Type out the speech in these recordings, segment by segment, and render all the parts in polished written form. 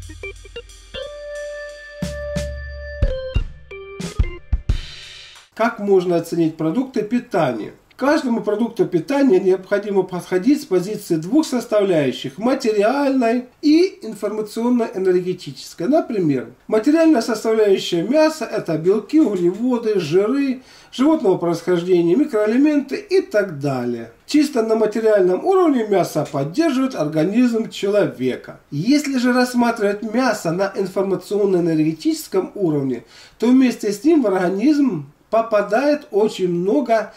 Как можно оценить продукты питания? К каждому продукту питания необходимо подходить с позиции двух составляющих – материальной и информационно-энергетической. Например, материальная составляющая мяса – это белки, углеводы, жиры, животного происхождения, микроэлементы и так далее. Чисто на материальном уровне мясо поддерживает организм человека. Если же рассматривать мясо на информационно-энергетическом уровне, то вместе с ним в организм попадает очень много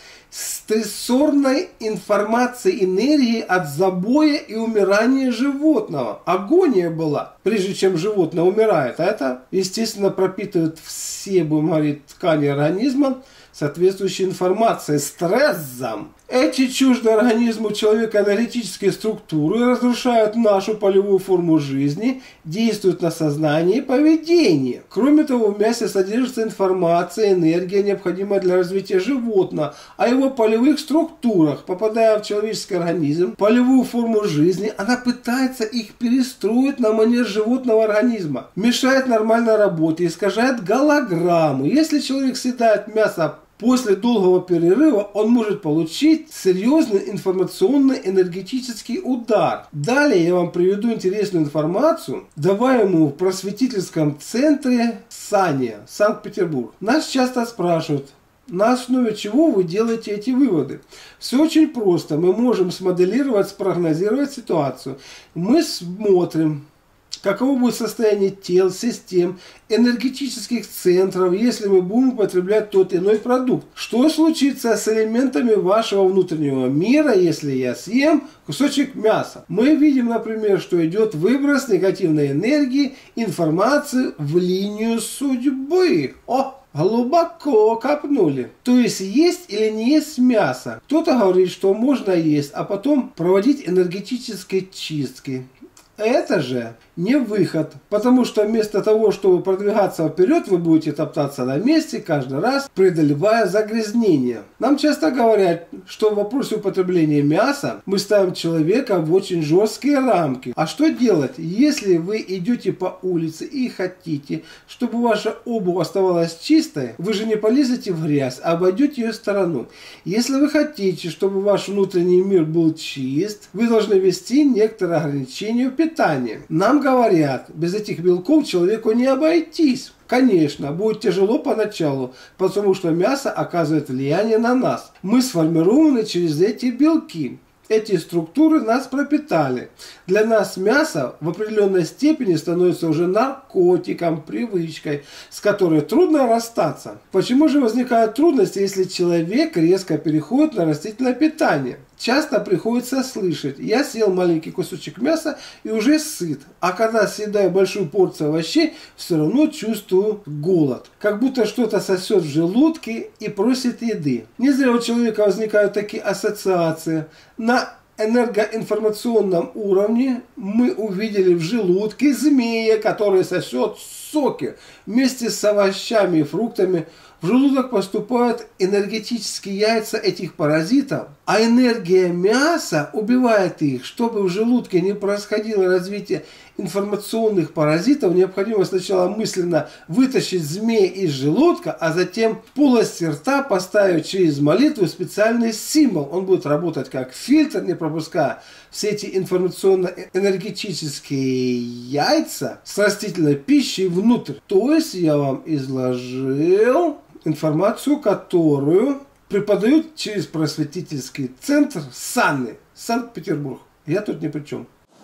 стрессорной информации, энергии от забоя и умирания животного. Агония была, прежде чем животное умирает. А это, естественно, пропитывает все, будем говорить, ткани организма соответствующей информацией, стрессом. Эти чуждые организму человека энергетические структуры разрушают нашу полевую форму жизни, действуют на сознание и поведение. Кроме того, в мясе содержится информация, энергия, необходимая для развития животного, о его полевых структурах. Попадая в человеческий организм, полевую форму жизни, она пытается их перестроить на манер животного организма, мешает нормальной работе, искажает голограмму. Если человек съедает мясо после долгого перерыва, он может получить серьезный информационный энергетический удар. Далее я вам приведу интересную информацию, даваемую в просветительском центре САНИЯ, Санкт-Петербург. Нас часто спрашивают, на основе чего вы делаете эти выводы? Все очень просто. Мы можем смоделировать, спрогнозировать ситуацию. Мы смотрим, каково будет состояние тел, систем, энергетических центров, если мы будем употреблять тот иной продукт. Что случится с элементами вашего внутреннего мира, если я съем кусочек мяса? Мы видим, например, что идет выброс негативной энергии, информации в линию судьбы. Глубоко копнули. То есть есть или не есть мясо. Кто-то говорит, что можно есть, а потом проводить энергетические чистки. Это же не выход, потому что вместо того, чтобы продвигаться вперед, вы будете топтаться на месте каждый раз, преодолевая загрязнение. Нам часто говорят, что в вопросе употребления мяса мы ставим человека в очень жесткие рамки. А что делать, если вы идете по улице и хотите, чтобы ваша обувь оставалась чистой? Вы же не полезете в грязь, а обойдете ее стороной. Если вы хотите, чтобы ваш внутренний мир был чист, вы должны ввести некоторые ограничения в питании. Нам говорят, без этих белков человеку не обойтись. Конечно, будет тяжело поначалу, потому что мясо оказывает влияние на нас. Мы сформированы через эти белки. Эти структуры нас пропитали. Для нас мясо в определенной степени становится уже наркотиком, привычкой, с которой трудно расстаться. Почему же возникают трудности, если человек резко переходит на растительное питание? Часто приходится слышать: я съел маленький кусочек мяса и уже сыт, а когда съедаю большую порцию овощей, все равно чувствую голод. Как будто что-то сосет в желудке и просит еды. Не зря у человека возникают такие ассоциации. На энергоинформационном уровне мы увидели в желудке змея, который сосет соки. Вместе с овощами и фруктами в желудок поступают энергетические яйца этих паразитов, а энергия мяса убивает их. Чтобы в желудке не происходило развитие информационных паразитов, необходимо сначала мысленно вытащить змея из желудка, а затем в полости рта поставить через молитву специальный символ. Он будет работать как фильтр, не пропуская все эти информационно-энергетические яйца с растительной пищей внутрь. То есть я вам изложил информацию, которую преподают через просветительский центр САНИ, Санкт-Петербург. Я тут ни при чем.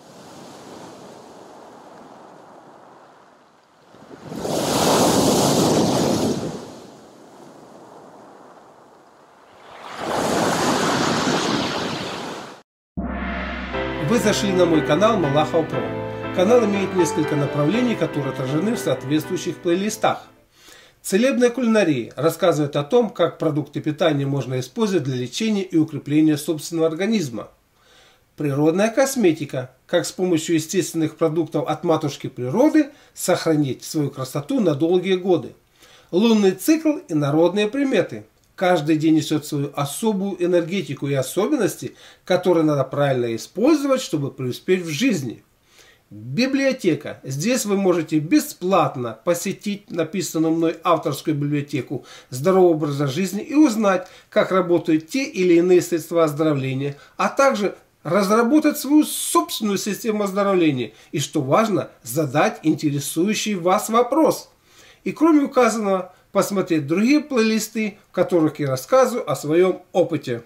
Вы зашли на мой канал Малахов Про. Канал имеет несколько направлений, которые отражены в соответствующих плейлистах. Целебная кулинария рассказывает о том, как продукты питания можно использовать для лечения и укрепления собственного организма. Природная косметика, как с помощью естественных продуктов от матушки природы сохранить свою красоту на долгие годы. Лунный цикл и народные приметы. Каждый день несет свою особую энергетику и особенности, которые надо правильно использовать, чтобы преуспеть в жизни. Библиотека. Здесь вы можете бесплатно посетить написанную мной авторскую библиотеку здорового образа жизни и узнать, как работают те или иные средства оздоровления, а также разработать свою собственную систему оздоровления и, что важно, задать интересующий вас вопрос. И кроме указанного, посмотреть другие плейлисты, в которых я рассказываю о своем опыте.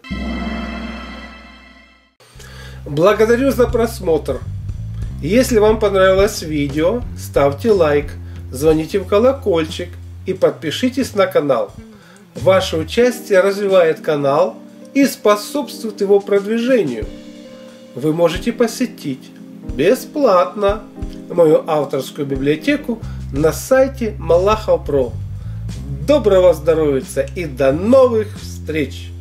Благодарю за просмотр. Если вам понравилось видео, ставьте лайк, звоните в колокольчик и подпишитесь на канал. Ваше участие развивает канал и способствует его продвижению. Вы можете посетить бесплатно мою авторскую библиотеку на сайте Малахов.про. Доброго здоровья и до новых встреч!